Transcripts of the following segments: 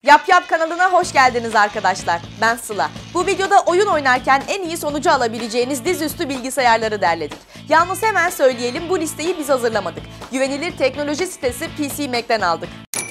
Yap Yap kanalına hoş geldiniz arkadaşlar. Ben Sıla. Bu videoda oyun oynarken en iyi sonucu alabileceğiniz dizüstü bilgisayarları derledik. Yalnız hemen söyleyelim, bu listeyi biz hazırlamadık. Güvenilir teknoloji sitesi PC Mac'ten aldık.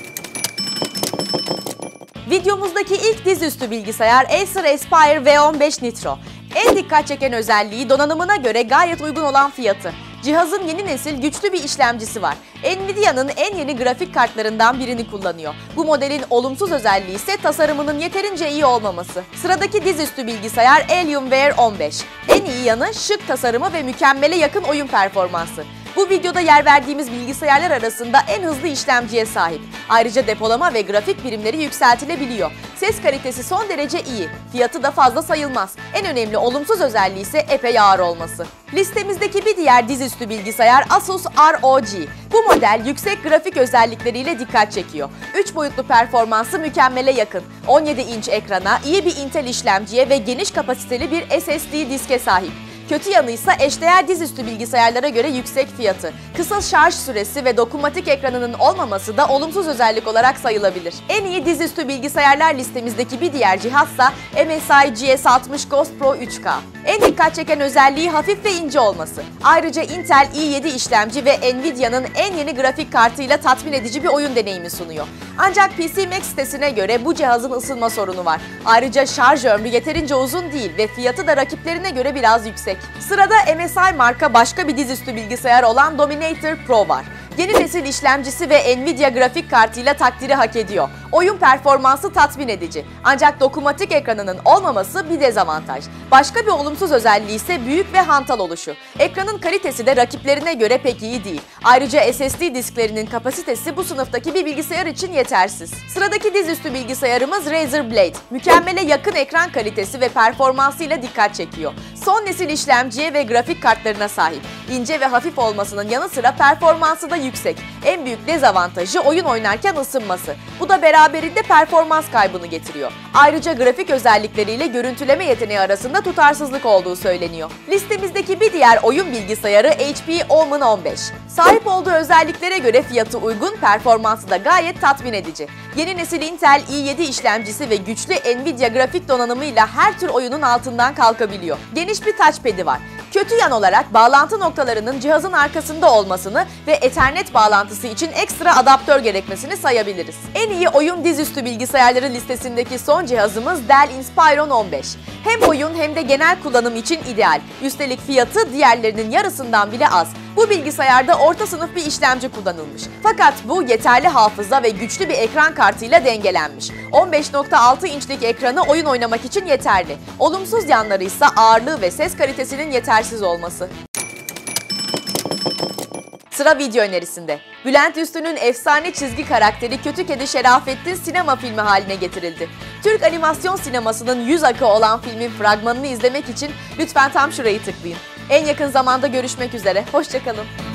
Videomuzdaki ilk dizüstü bilgisayar Acer Aspire V15 Nitro. En dikkat çeken özelliği donanımına göre gayet uygun olan fiyatı. Cihazın yeni nesil güçlü bir işlemcisi var. Nvidia'nın en yeni grafik kartlarından birini kullanıyor. Bu modelin olumsuz özelliği ise tasarımının yeterince iyi olmaması. Sıradaki dizüstü bilgisayar Alienware 15. En iyi yanı şık tasarımı ve mükemmele yakın oyun performansı. Bu videoda yer verdiğimiz bilgisayarlar arasında en hızlı işlemciye sahip. Ayrıca depolama ve grafik birimleri yükseltilebiliyor. Ses kalitesi son derece iyi. Fiyatı da fazla sayılmaz. En önemli olumsuz özelliği ise epey ağır olması. Listemizdeki bir diğer dizüstü bilgisayar Asus ROG. Bu model yüksek grafik özellikleriyle dikkat çekiyor. 3 boyutlu performansı mükemmele yakın. 17 inç ekrana, iyi bir Intel işlemciye ve geniş kapasiteli bir SSD diske sahip. Kötü yanı ise eşdeğer dizüstü bilgisayarlara göre yüksek fiyatı. Kısa şarj süresi ve dokunmatik ekranının olmaması da olumsuz özellik olarak sayılabilir. En iyi dizüstü bilgisayarlar listemizdeki bir diğer cihazsa MSI GS60 Ghost Pro 3K. En dikkat çeken özelliği hafif ve ince olması. Ayrıca Intel i7 işlemci ve Nvidia'nın en yeni grafik kartıyla tatmin edici bir oyun deneyimi sunuyor. Ancak PC Mac sitesine göre bu cihazın ısınma sorunu var. Ayrıca şarj ömrü yeterince uzun değil ve fiyatı da rakiplerine göre biraz yüksek. Sırada MSI marka başka bir dizüstü bilgisayar olan Dominator Pro var. Yeni nesil işlemcisi ve Nvidia grafik kartıyla takdiri hak ediyor. Oyun performansı tatmin edici. Ancak dokunmatik ekranının olmaması bir dezavantaj. Başka bir olumsuz özelliği ise büyük ve hantal oluşu. Ekranın kalitesi de rakiplerine göre pek iyi değil. Ayrıca SSD disklerinin kapasitesi bu sınıftaki bir bilgisayar için yetersiz. Sıradaki dizüstü bilgisayarımız Razer Blade. Mükemmele yakın ekran kalitesi ve performansıyla dikkat çekiyor. Son nesil işlemciye ve grafik kartlarına sahip. İnce ve hafif olmasının yanı sıra performansı da yüksek. En büyük dezavantajı oyun oynarken ısınması. Bu da beraberinde performans kaybını getiriyor. Ayrıca grafik özellikleriyle görüntüleme yeteneği arasında tutarsızlık olduğu söyleniyor. Listemizdeki bir diğer oyun bilgisayarı HP Omen 15. Sahip olduğu özelliklere göre fiyatı uygun, performansı da gayet tatmin edici. Yeni nesil Intel i7 işlemcisi ve güçlü Nvidia grafik donanımıyla her tür oyunun altından kalkabiliyor. Geniş bir touchpad'i var. Kötü yan olarak bağlantı noktalarının cihazın arkasında olmasını ve Ethernet bağlantısı için ekstra adaptör gerekmesini sayabiliriz. En iyi oyun dizüstü bilgisayarları listesindeki son cihazımız Dell Inspiron 15. Hem oyun hem de genel kullanım için ideal. Üstelik fiyatı diğerlerinin yarısından bile az. Bu bilgisayarda orta sınıf bir işlemci kullanılmış. Fakat bu yeterli hafıza ve güçlü bir ekran kartıyla dengelenmiş. 15.6 inçlik ekranı oyun oynamak için yeterli. Olumsuz yanları ise ağırlığı ve ses kalitesinin yetersiz olması. Sıra video önerisinde. Bülent Üstün'ün efsane çizgi karakteri Kötü Kedi Şerafettin sinema filmi haline getirildi. Türk animasyon sinemasının yüz akı olan filmin fragmanını izlemek için lütfen tam şurayı tıklayın. En yakın zamanda görüşmek üzere, hoşça kalın.